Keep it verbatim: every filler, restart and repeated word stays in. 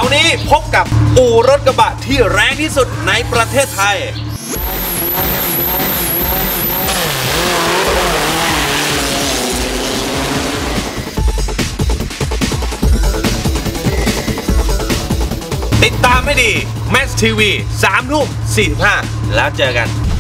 ร์นี้พบกับอู่รถกระบะที่แรงที่สุดในประเทศไทยติดตามให้ดี แม็กซ์ ที วี สามทุ่มสี่สิบห้าแล้วเจอกัน